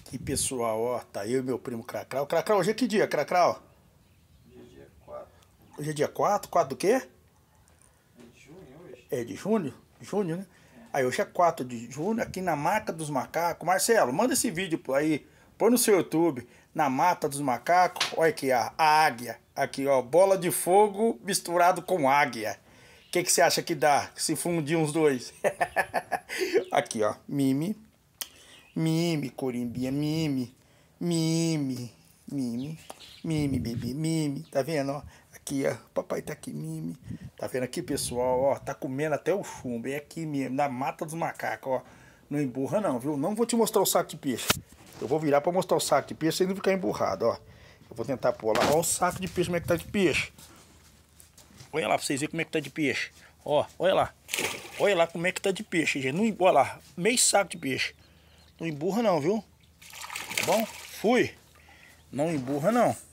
Aqui, pessoal, ó, tá eu e meu primo Cracrau. Cracrau, hoje é que dia, Cracrau? Hoje é dia 4. Hoje é dia 4? 4 do quê? É de junho hoje. É de junho? Junho, né? Aí hoje é 4 de junho, aqui na Mata dos Macacos. Marcelo, manda esse vídeo aí, põe no seu YouTube, na Mata dos Macacos. Olha aqui, a águia. Aqui, ó, bola de fogo misturado com águia. O que você acha que dá se fundir uns dois? Aqui, ó, Mimi. Mimi, Corimbinha, Mimi, Mimi, Mimi, Mimi, bebê, Mimi, tá vendo, ó? Aqui, ó, papai tá aqui, Mimi, tá vendo aqui, pessoal, ó, tá comendo até o chumbo, é aqui mesmo, na Mata dos Macacos, ó, não emburra não, viu? Não vou te mostrar o saco de peixe, eu vou virar pra mostrar o saco de peixe sem não ficar emburrado, ó, eu vou tentar pôr lá, ó, o saco de peixe, como é que tá de peixe, olha lá pra vocês verem como é que tá de peixe, ó, olha lá como é que tá de peixe, gente, não, olha lá, meio saco de peixe. Não emburra não, viu? Tá bom? Fui. Não emburra não.